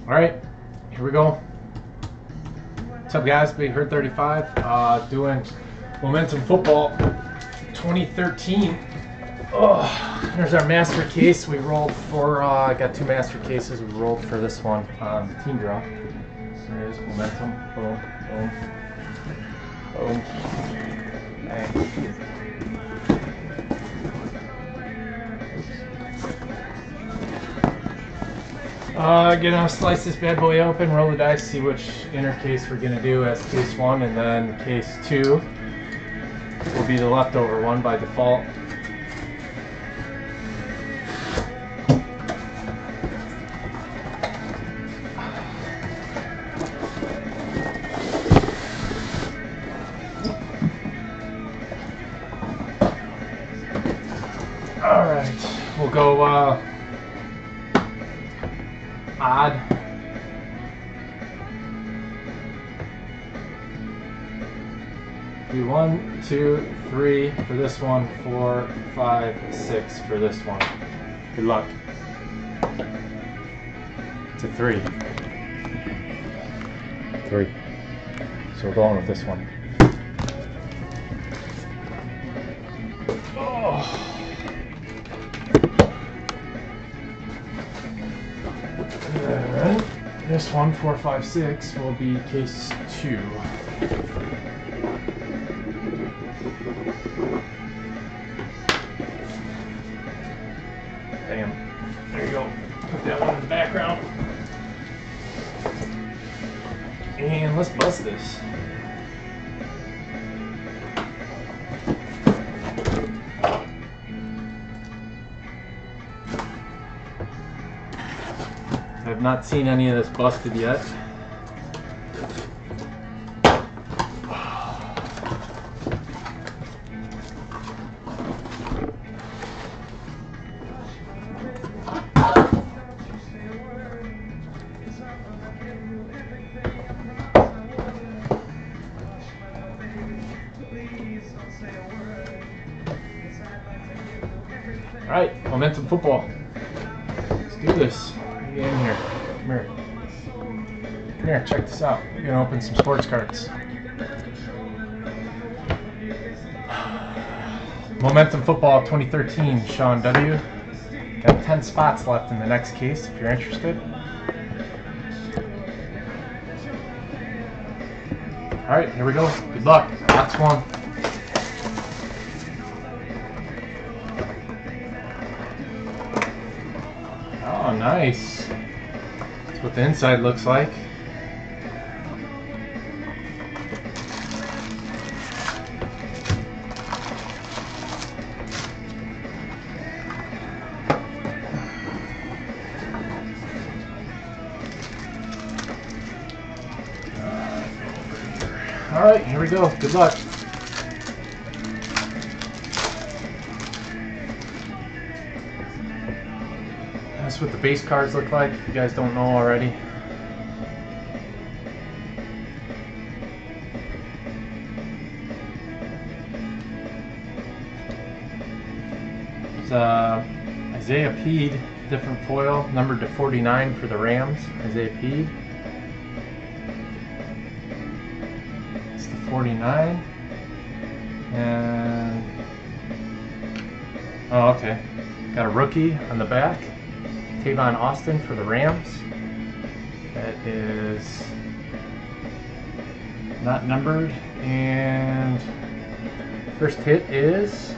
All right, here we go. What's up, guys? Big Herd 35, doing Momentum Football 2013. Oh, there's our master case. We rolled for, got two master cases. We rolled for this one on the team draw. There it is, Momentum. Boom, boom, boom. Bang. Gonna slice this bad boy open, roll the dice, see which inner case we're gonna do as case one, and then case two will be the leftover one by default. Alright, we'll go odd. Do 1, 2, 3 for this one, 4, 5, 6 for this one. Good luck. To 3. 3. So we're going with this one. Oh. And this one, 4, 5, 6, will be case 2. Bam. There you go. Put that one in the background. And let's bust this. I've not seen any of this busted yet. All right, Momentum Football. Let's do this. Get in here. Come here. Come here, check this out. We're gonna open some sports cards. Momentum Football 2013, Sean W. Got 10 spots left in the next case if you're interested. Alright, here we go. Good luck. Last one. Oh, nice. That's what the inside looks like. Alright, here we go. Good luck. That's what the base cards look like, if you guys don't know already. It's Isaiah Peed, different foil, numbered to 49 for the Rams. Isaiah Peed. It's the 49. And oh, okay. Got a rookie on the back. Tavon Austin for the Rams. That is not numbered. And first hit is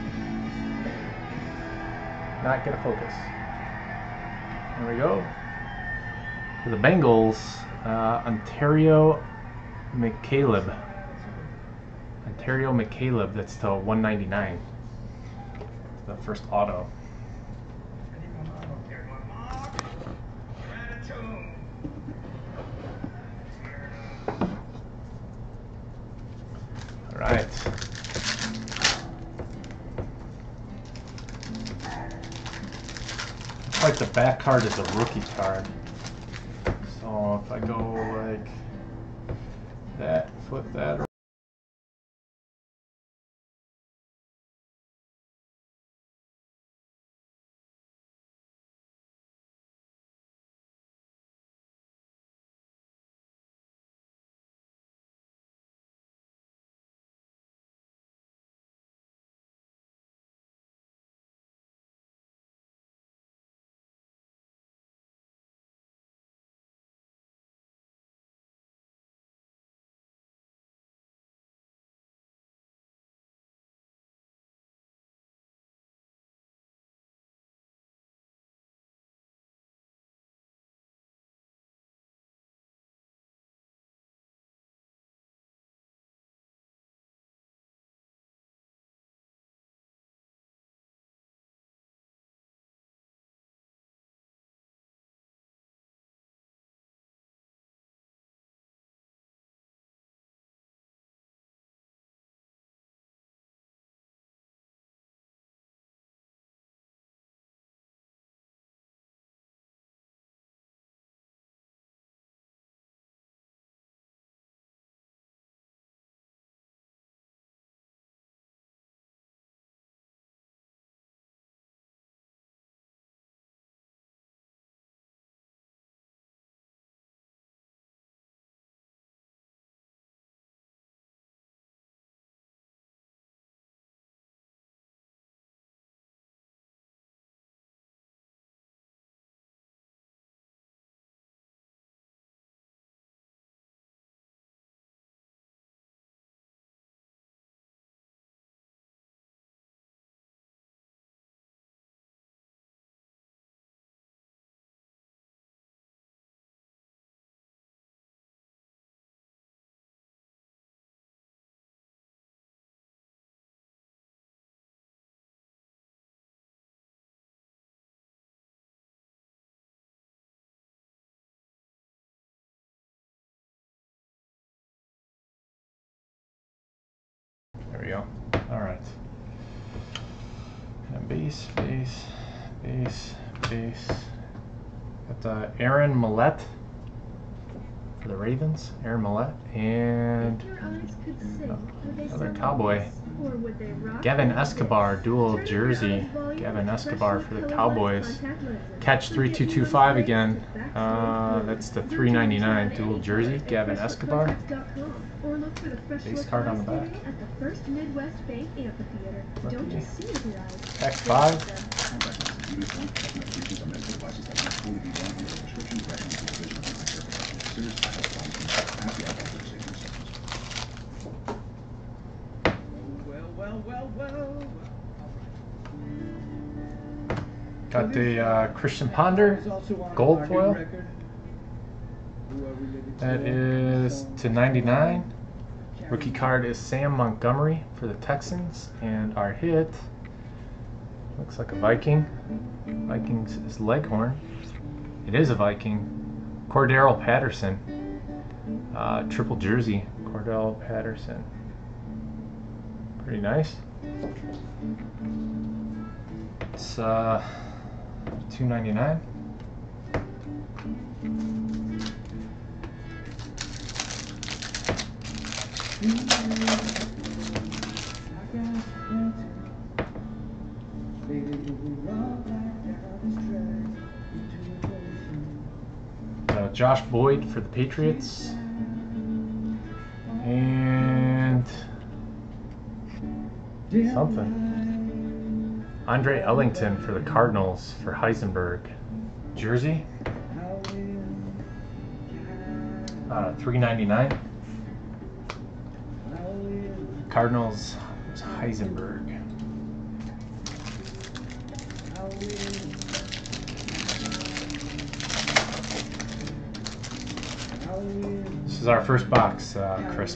not gonna focus. There we go. For the Bengals, Ontario McCaleb. Ontario McCaleb, that's to 199. The first auto. All right. Looks like the back card is a rookie card. So if I go like that, flip that right. And base, base, base, base. Got Aaron Millette for the Ravens. Aaron Millette. And another Cowboy. Gavin Escobar, dual jersey. Gavin Escobar for the Cowboys. Catch 3225 again. That's the $3.99 dual jersey. Gavin Escobar. Base card on the back. X5. Got the Christian Ponder gold foil. That is to 99. Rookie card is Sam Montgomery for the Texans, and our hit looks like a Viking. Vikings is Leghorn. It is a Viking. Cordero Patterson, triple jersey. Cordero Patterson, pretty nice. It's $2.99. Josh Boyd for the Patriots, and something. Andre Ellington for the Cardinals for Heisenberg jersey. $3.99. Cardinals was Heisenberg. This is our first box, crisp.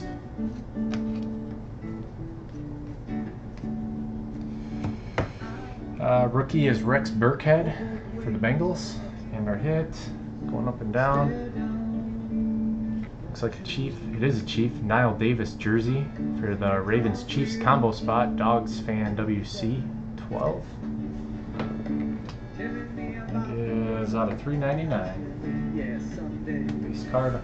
Rookie is Rex Burkhead for the Bengals, and our hit going up and down. Looks like a Chief. It is a Chief. Niall Davis jersey for the Ravens Chiefs combo spot. Dogs fan WC 12. It is out of $3.99. Base card.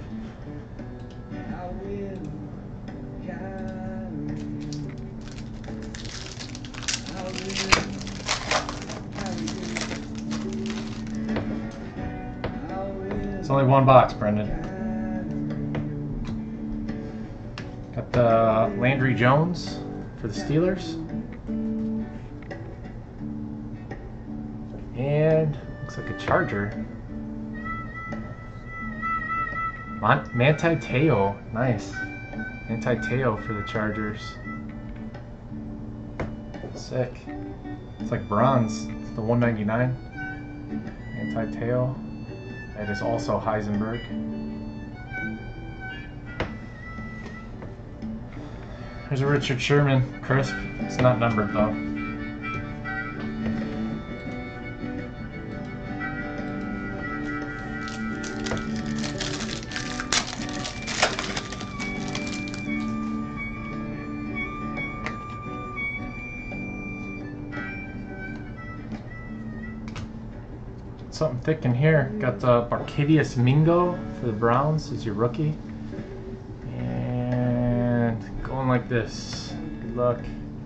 It's only one box, Brendan. Got the Landry Jones for the Steelers. And looks like a Charger. Manti Te'o, nice. Manti Te'o for the Chargers. Sick. It's like bronze. It's the $1.99. Manti Te'o. That is also Heisenberg. There's a Richard Sherman crisp. It's not numbered though. Something thick in here. Got the Barkevious Mingo for the Browns as your rookie. And going like this. Good luck.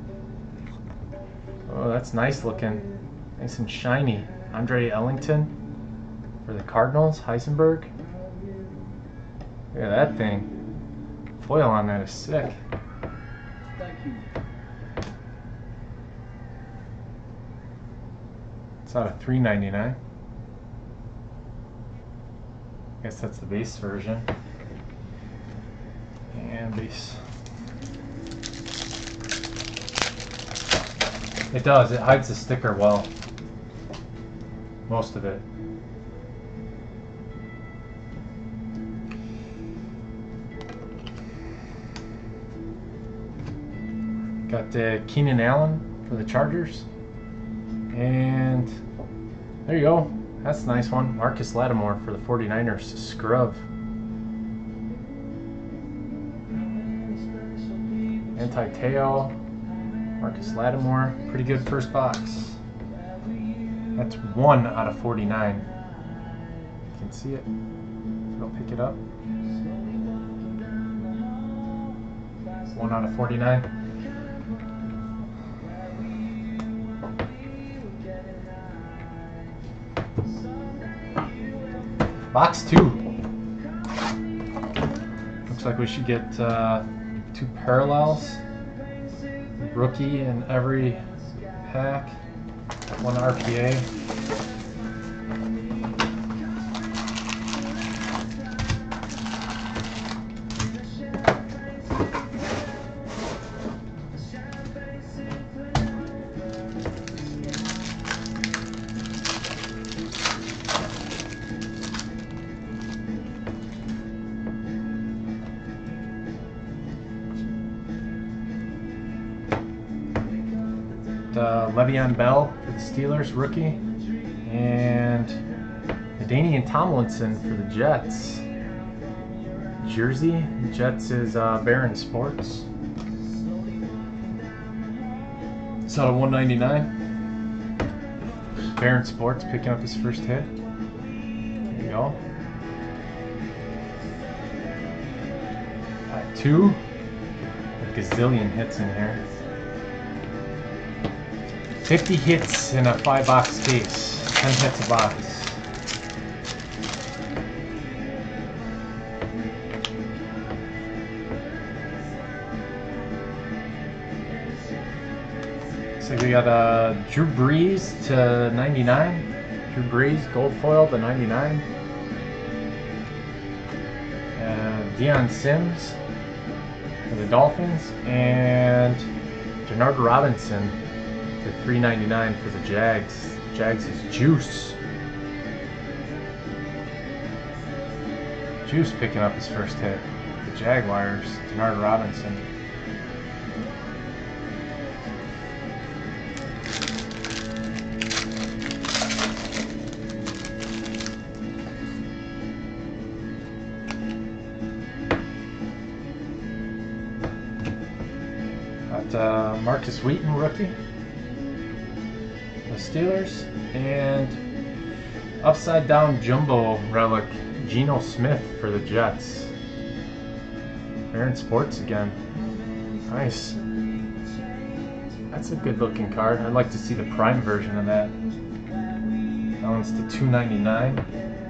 Oh, that's nice looking. Nice and shiny. Andre Ellington for the Cardinals. Heisenberg. Look at that thing. Foil on that is sick. Thank you. It's out of $3.99. I guess that's the base version. And base. It does. It hides the sticker well. Most of it. Got Keenan Allen for the Chargers. And there you go. That's a nice one. Marcus Lattimore for the 49ers. Scrub. Manti Te'o. Marcus Lattimore, pretty good first box. That's 1 out of 49. You can see it. I'll pick it up. 1 out of 49. Box 2. Looks like we should get 2 parallels. Rookie in every pack. 1 RPA. Le'Veon Bell for the Steelers, rookie, and LaDainian Tomlinson for the Jets. Jersey, Jets is Barron Sports. It's out of 199. Barron Sports picking up his first hit. There you go. Pack 2. A gazillion hits in here. 50 hits in a 5-box case. 10 hits a box. So we got Drew Brees to 99. Drew Brees, gold foil to 99. Deion Sims for the Dolphins. And Denard Robinson to 399 for the Jags. Jags is Juice. Juice picking up his first hit. The Jaguars, Denard Robinson. Got Marcus Wheaton, rookie. Steelers, and upside down jumbo relic Geno Smith for the Jets. Barron Sports again. Nice. That's a good looking card. I'd like to see the prime version of that. That one's to $2.99.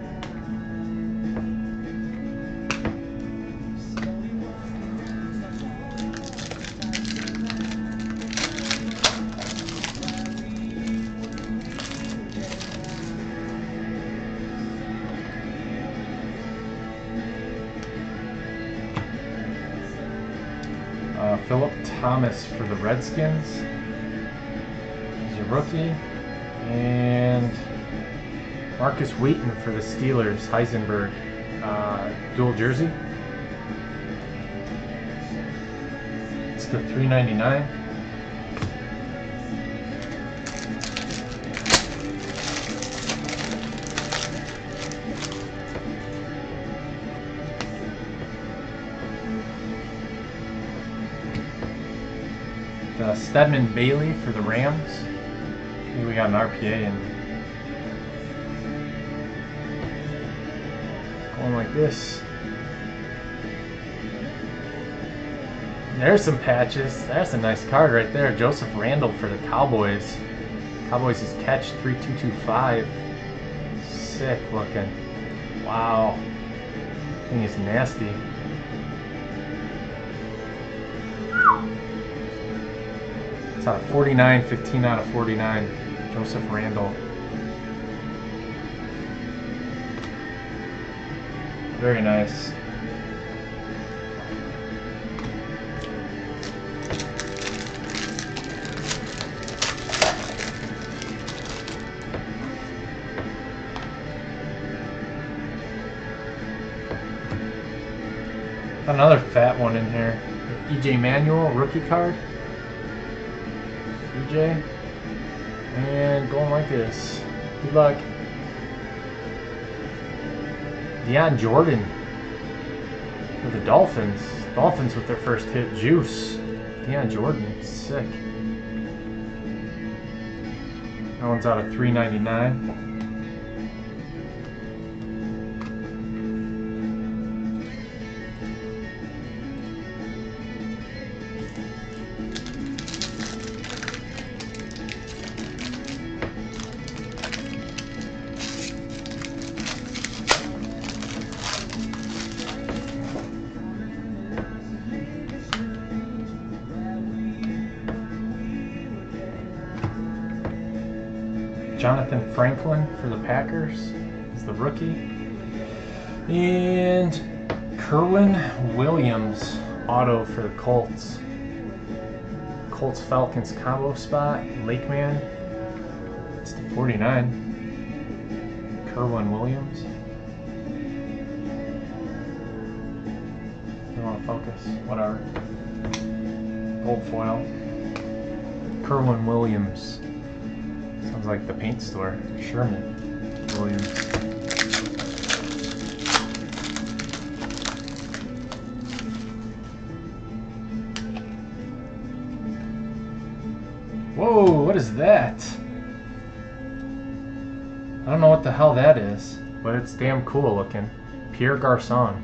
Philip Thomas for the Redskins. He's your rookie. And Marcus Wheaton for the Steelers, Heisenberg, dual jersey. It's the $3.99. Stedman Bailey for the Rams. I think we got an RPA and going like this. There's some patches. That's a nice card right there. Joseph Randall for the Cowboys. Cowboys is catch 3225. Sick looking. Wow. Thing is nasty. Out of 49, 15 out of 49. Joseph Randall. Very nice. Another fat one in here. EJ Manuel, rookie card. EJ. And going like this. Good luck. Deion Jordan for the Dolphins. Dolphins with their first hit. Juice. Deion Jordan. Sick. That one's out of $3.99. Jonathan Franklin for the Packers is the rookie. And Kerwin Williams auto for the Colts. Colts Falcons combo spot. Lakeman. It's the 49. Kerwin Williams. You want to focus? Whatever. Gold foil. Kerwin Williams. Sounds like the paint store. Sherman Williams. Whoa, what is that? I don't know what the hell that is, but it's damn cool looking. Pierre Garçon.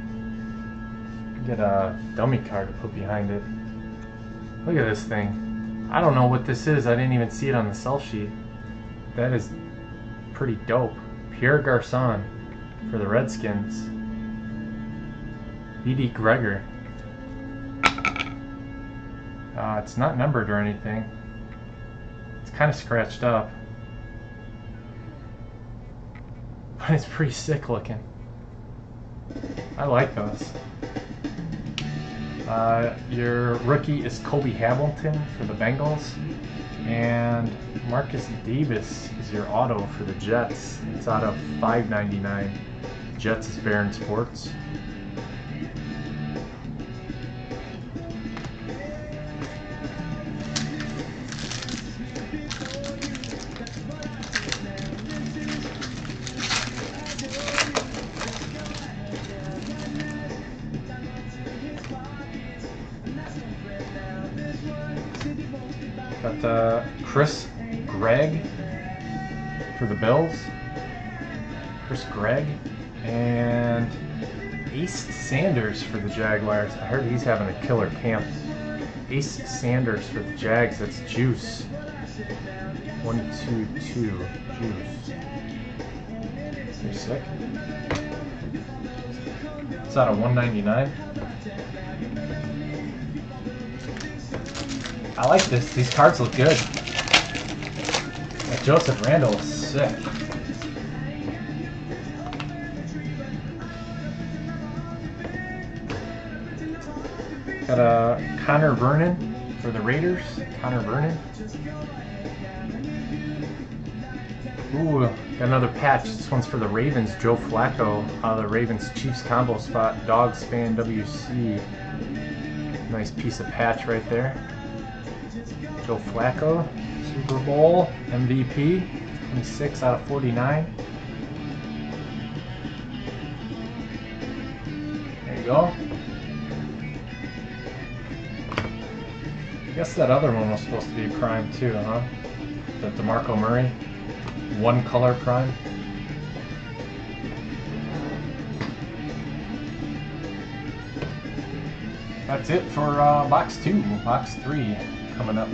Get a dummy card to put behind it. Look at this thing. I don't know what this is. I didn't even see it on the sell sheet. That is pretty dope. Pierre Garçon for the Redskins. B.D. Greger. It's not numbered or anything. It's kind of scratched up. But it's pretty sick looking. I like those. Your rookie is Kobe Hamilton for the Bengals, and Marcus Davis is your auto for the Jets. It's out of $5.99. Jets is Barron Sports. Got Chris Gregg for the Bills. Chris Gregg. And Ace Sanders for the Jaguars. I heard he's having a killer camp. Ace Sanders for the Jags. That's Juice. 122 Juice. Pretty sick. It's out of $199. I like this. These cards look good. That Joseph Randall is sick. Got a Connor Vernon for the Raiders. Connor Vernon. Ooh, got another patch. This one's for the Ravens. Joe Flacco out of the Ravens Chiefs combo spot. Dogs Fan WC. Nice piece of patch right there. Joe Flacco, Super Bowl MVP, 26 out of 49. There you go. I guess that other one was supposed to be prime too, huh? The DeMarco Murray, one color prime. That's it for box 2. Box 3 coming up.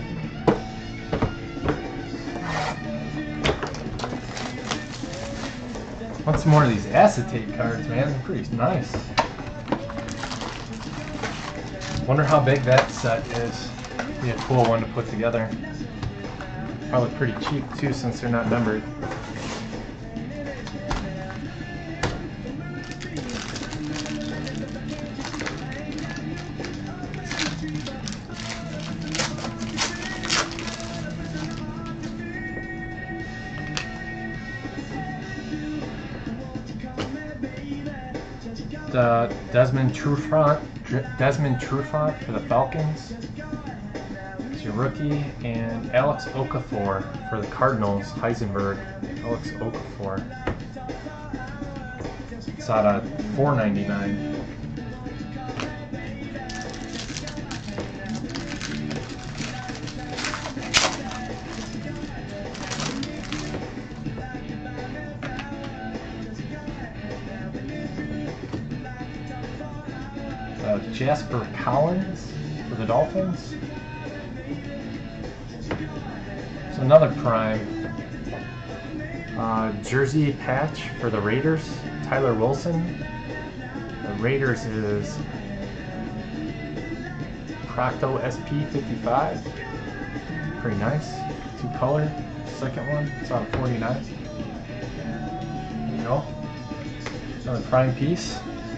Want some more of these acetate cards, man. They're pretty nice. Wonder how big that set is. Be a cool one to put together. Probably pretty cheap too, since they're not numbered. Desmond Trufant for the Falcons. It's your rookie, and Alex Okafor for the Cardinals. Heisenberg, Alex Okafor. It's out of $4.99. Jasper Collins for the Dolphins. So another prime. Jersey patch for the Raiders, Tyler Wilson. The Raiders is Procto SP55. Pretty nice. 2-color. Second one. It's on 49. There you go. Another prime piece.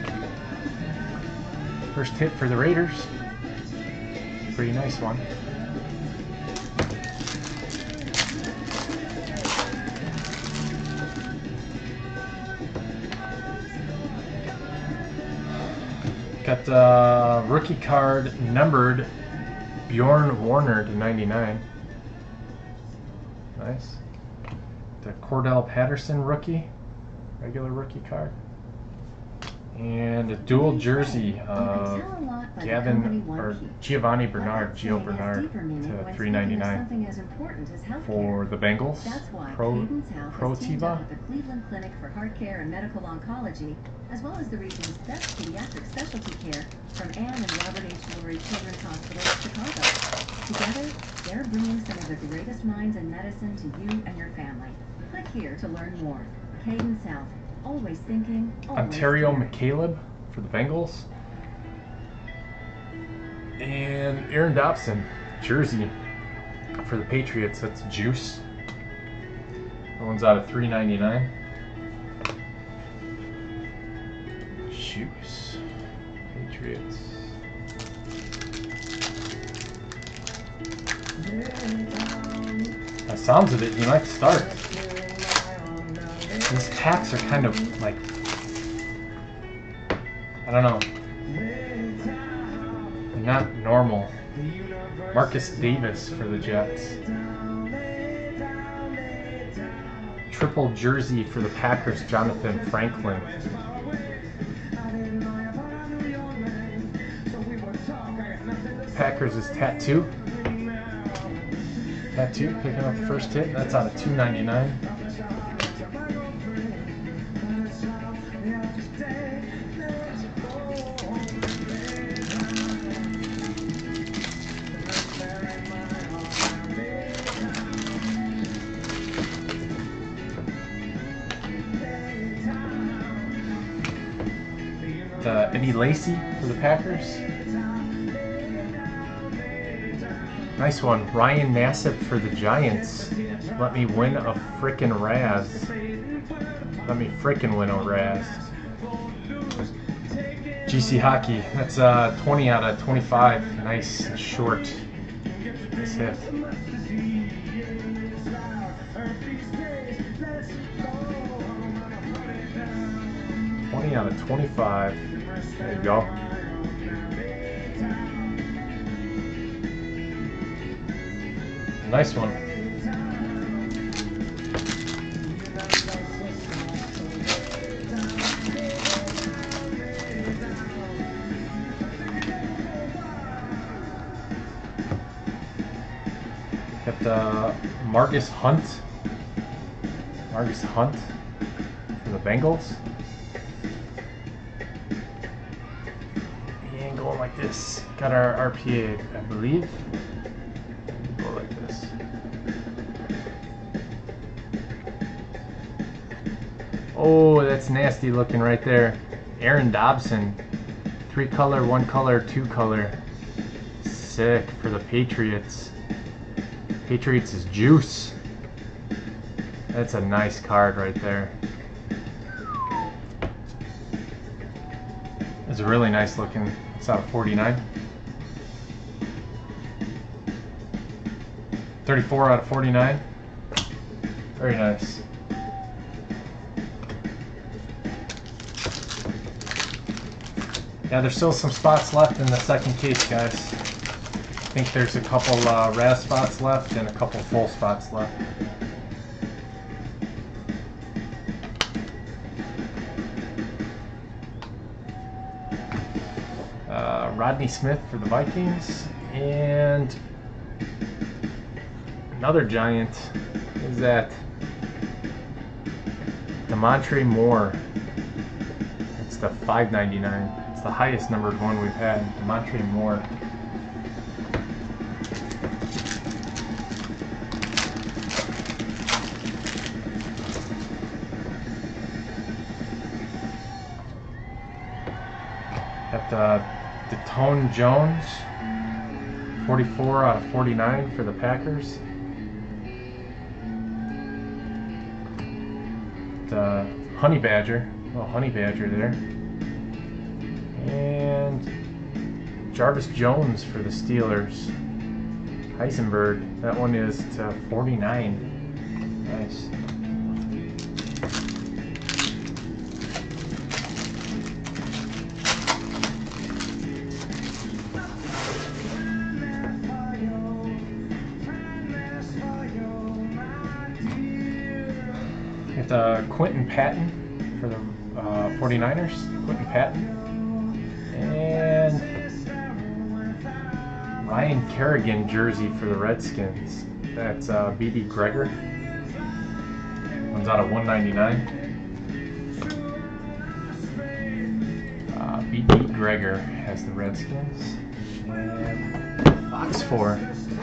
First hit for the Raiders. Pretty nice one. Got the rookie card numbered Bjorn Warner to 99. Nice. The Cordell Patterson rookie, regular rookie card. And a dual jersey of Giovanni Bernard, Gio Bernard to 399 for the Bengals. Protiva. The Cleveland Clinic for Heart Care and Medical Oncology, as well as the region's best pediatric specialty care from Ann and Robert H. Lurie Children's Hospital of Chicago. Together, they're bringing some of the greatest minds in medicine to you and your family. Click here to learn more. Cadence Health. Always thinking, always Ontario caring. McCaleb for the Bengals. And Aaron Dobson, jersey for the Patriots. That's Juice. That one's out of $3.99. Juice. Patriots. By the sounds of it, you might start. These packs are kind of like, I don't know, they're not normal. Marcus Davis for the Jets. Triple jersey for the Packers, Jonathan Franklin. Packers is Tattoo. Tattoo picking up the first hit. That's out of $2.99. Eddie Lacy for the Packers. Nice one. Ryan Nassib for the Giants. Let me win a frickin' Raz. Let me frickin' win a Raz. GC Hockey. That's 20 out of 25. Nice and short. Nice hit. 20 out of 25. There you go. Nice one. Got Margus Hunt. Margus Hunt for the Bengals. And going like this. Got our RPA, I believe. Go like this. Oh, that's nasty looking right there. Aaron Dobson. 3-color, 1-color, 2-color. Sick for the Patriots. Patriots is Juice. That's a nice card right there. It's really nice looking. It's out of 49. 34 out of 49. Very nice. Yeah, there's still some spots left in the second case, guys. I think there's a couple Raz spots left and a couple full spots left. Rodney Smith for the Vikings, and another Giant is that Demontre Moore. It's the $5.99. It's the highest numbered one we've had, Montre Moore. Got DeTone Jones, 44 out of 49 for the Packers. The Honey Badger, little Honey Badger there. And Jarvis Jones for the Steelers. Heisenberg, that one is to 49. Nice. Got Quentin Patton for the 49ers. Quentin Patton. And Ryan Kerrigan jersey for the Redskins. That's B.D. Greger. One's out of 199. B.D. Greger has the Redskins. And box 4.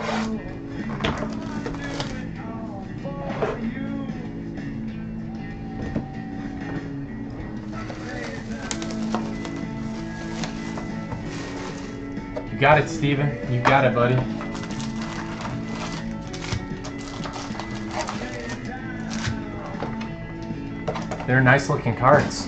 You got it, Steven. You got it, buddy. They're nice looking cards.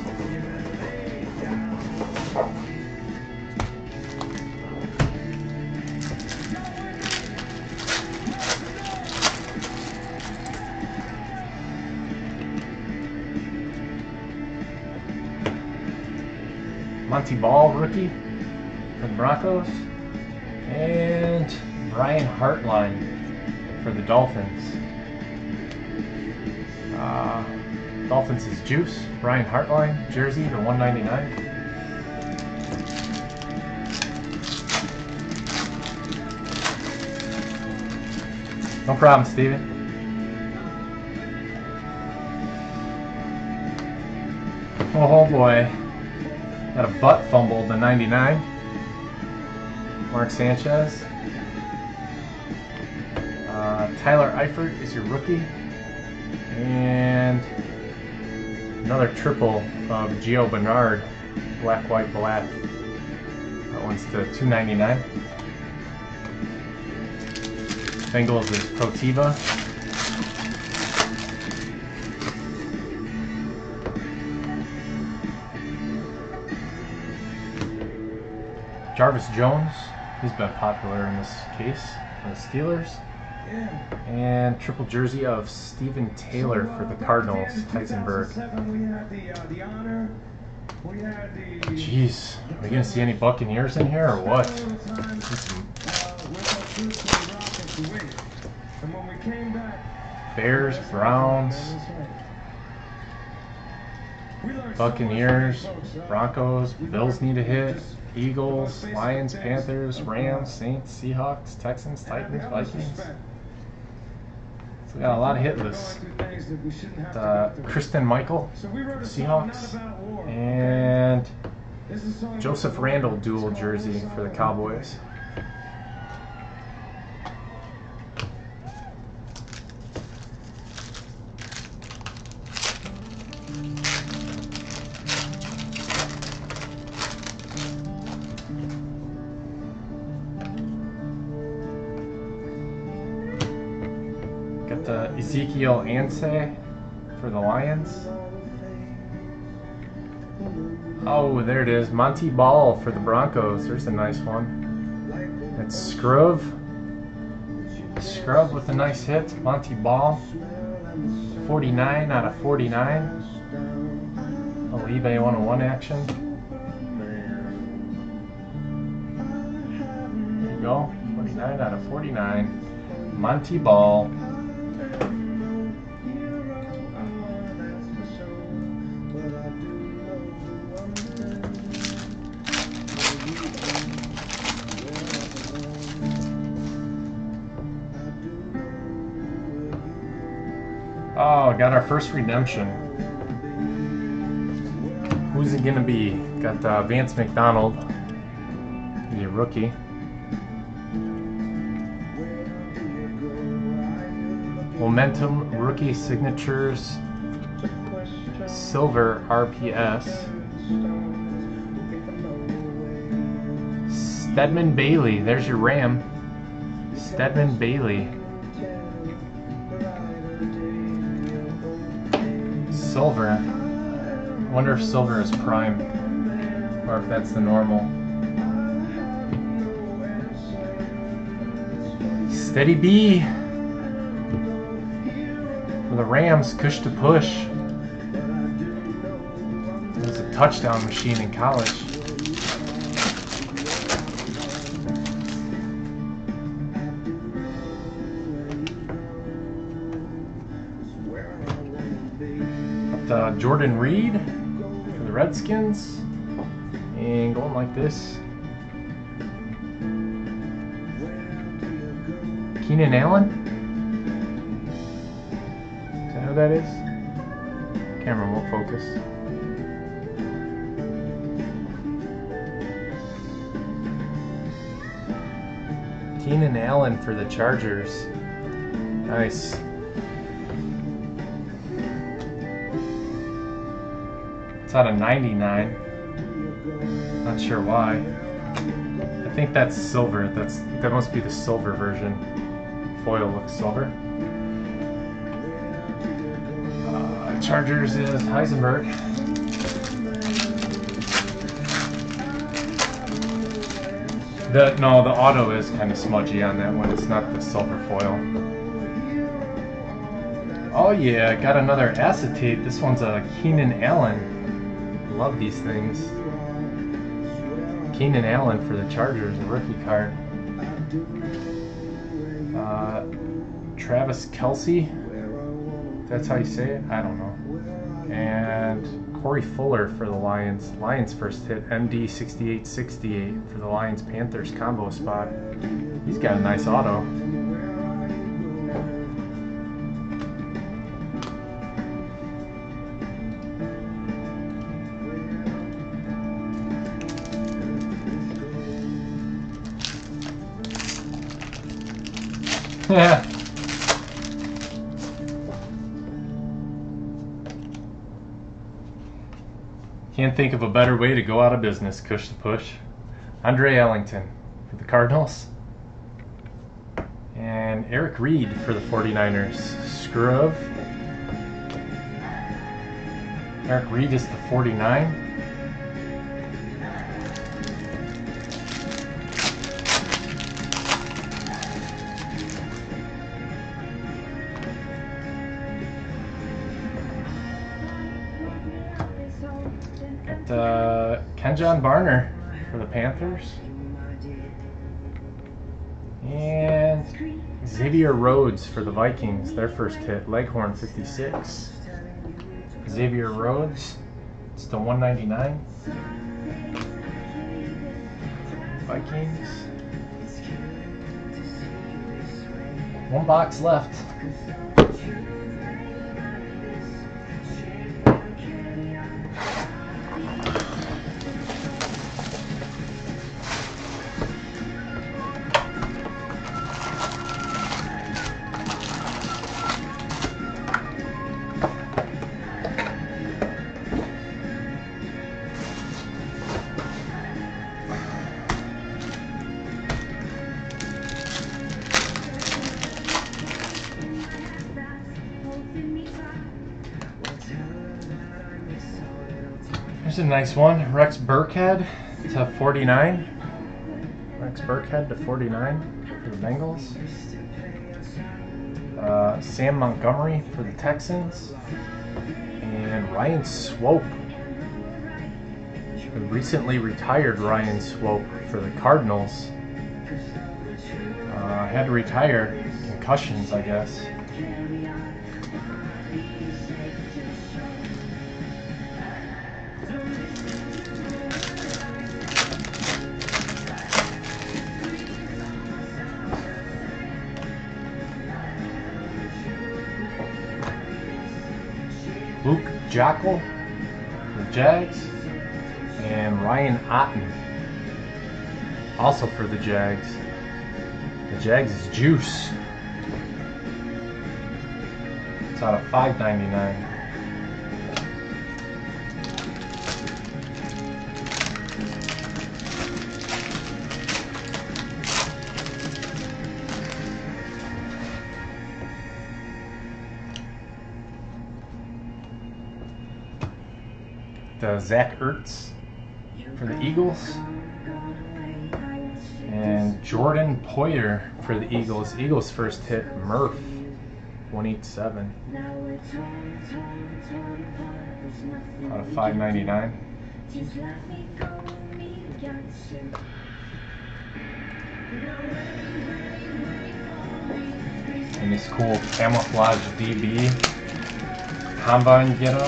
Monty Ball, rookie for the Broncos. And Brian Hartline for the Dolphins. Dolphins is Juice. Brian Hartline, jersey to 199. No problem, Steven. Oh boy. Got a butt fumble to 99. Mark Sanchez. Tyler Eifert is your rookie. And another triple of Gio Bernard. Black, white, black. That one's to 299. Bengals is Protiva. Jarvis Jones, he's been popular in this case for the Steelers. And triple jersey of Stephen Taylor for the Cardinals, Heisenberg. Jeez, are we going to see any Buccaneers in here or what? Bears, Browns, Buccaneers, Broncos, Bills need a hit. Eagles, Lions, Panthers, Rams, Saints, Seahawks, Texans, Titans, Vikings. So we got a lot of hit lists. Kristen Michael, Seahawks, and Joseph Randall dual jersey for the Cowboys. Got the Ezekiel Anseh for the Lions. Oh, there it is. Monty Ball for the Broncos. There's a nice one. It's Scrub. Scrub with a nice hit. Monty Ball. 49 out of 49. Little eBay 101 action. There you go. 49 out of 49. Monty Ball. Oh, got our first redemption. Who's it gonna be? Got Vance McDonald, he's a rookie. Momentum rookie signatures, silver RPS. Stedman Bailey, there's your Ram. Stedman Bailey. Silver. Wonder if silver is prime or if that's the normal. Steady B for the Rams. Cush to push. He was a touchdown machine in college. Jordan Reed for the Redskins, and going like this. Keenan Allen, is that who that is? Camera won't focus. Keenan Allen for the Chargers, nice. Out of 99. Not sure why. I think that's silver. That must be the silver version. Foil looks silver. Chargers is Heisenberg. The auto is kind of smudgy on that one. It's not the silver foil. Oh yeah, got another acetate. This one's a Keenan Allen. Love these things. Keenan Allen for the Chargers, a rookie card. Travis Kelce, that's how you say it? I don't know. And Corey Fuller for the Lions. Lions first hit, MD6868 for the Lions-Panthers combo spot. He's got a nice auto. Yeah. Can't think of a better way to go out of business, Cush to push. Andre Ellington for the Cardinals. And Eric Reed for the 49ers. Scrub. Eric Reed is the 49. Kenjon Barner for the Panthers. And Xavier Rhodes for the Vikings. Their first hit, Leghorn 56. Xavier Rhodes. It's the 199. Vikings. One box left. Here's a nice one, Rex Burkhead to 49. Rex Burkhead to 49 for the Bengals. Sam Montgomery for the Texans. And Ryan Swope. The recently retired Ryan Swope for the Cardinals. Had to retire. Concussions, I guess. Luke Jackal, the Jags. And Ryan Otten, also for the Jags. The Jags is Juice. It's out of $5.99. The Zach Ertz for the Eagles. And Jordan Poyer for the Eagles. Eagles first hit, Murph, 187. Out of $5.99. And this cool camouflage DB combine getup.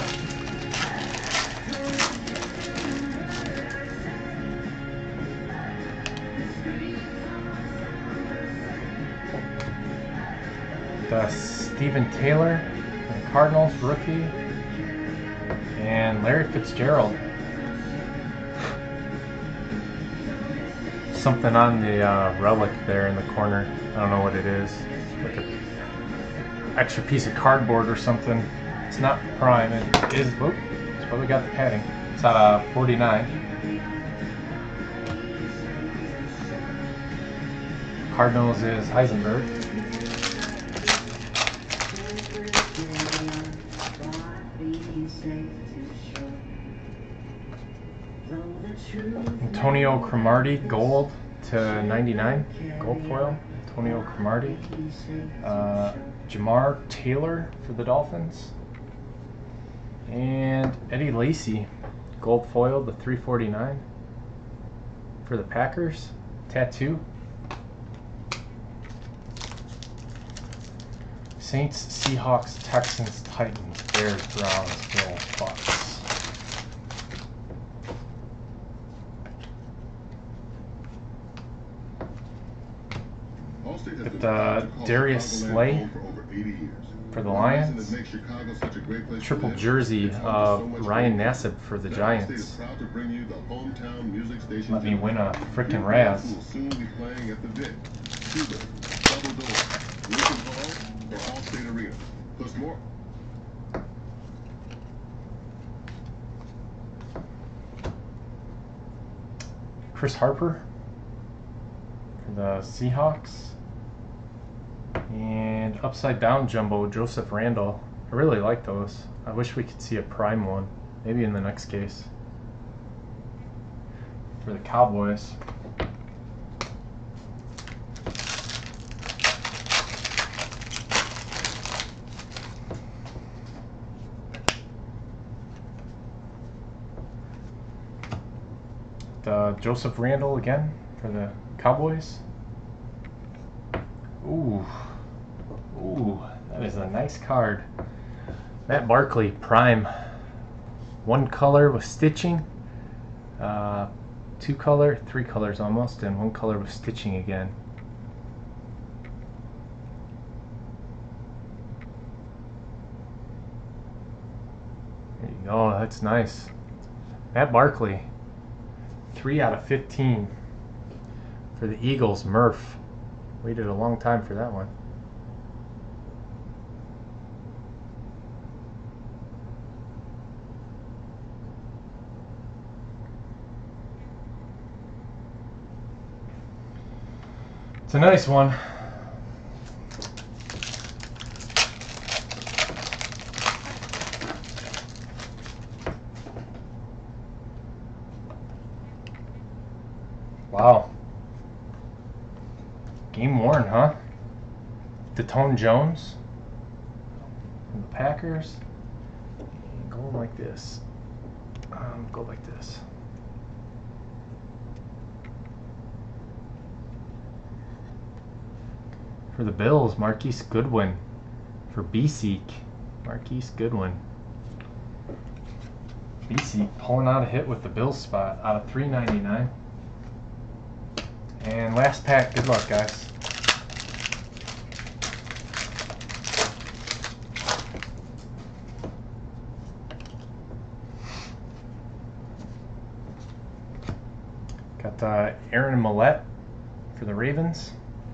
Stephen Taylor, the Cardinals rookie, and Larry Fitzgerald. Something on the relic there in the corner. I don't know what it is. Like an extra piece of cardboard or something. It's not prime. It is. Whoop, that's why we got the padding. It's out of 49. Cardinals is Heisenberg. Antonio Cromartie, gold to 99, gold foil. Antonio Cromartie. Jamar Taylor for the Dolphins. And Eddie Lacy, gold foil to 349 for the Packers. Tattoo. Saints, Seahawks, Texans, Titans, Bears, Browns, Bills, Bucks. Got Darius Slay for the Lions. Triple jersey of Ryan Nassib for the Giants. Let me win a frickin' Raz. Chris Harper for the Seahawks. And upside down jumbo, Joseph Randall. I really like those. I wish we could see a prime one. Maybe in the next case. For the Cowboys. Joseph Randall again for the Cowboys. Ooh, that is a nice card. Matt Barkley, prime. One color with stitching. Two color, three colors almost, and one color with stitching again. There you go, that's nice. Matt Barkley. 3 out of 15 for the Eagles. Murph. Waited a long time for that one. It's a nice one. Wow. Game worn, huh? Detone Jones from the Packers. Going like this. Go like this. For the Bills, Marquise Goodwin. For B-Seek, Marquise Goodwin. B-Seek pulling out a hit with the Bills spot out of $3.99. And last pack, good luck, guys. Got Aaron Millette for the Ravens.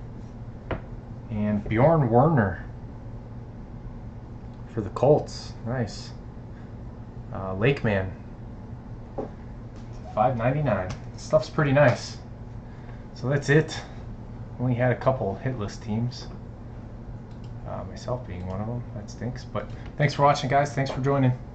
And Bjorn Werner for the Colts. Nice. Lakeman. $5.99. Stuff's pretty nice. So that's it. Only had a couple hit list teams. Myself being one of them. That stinks. But thanks for watching, guys. Thanks for joining.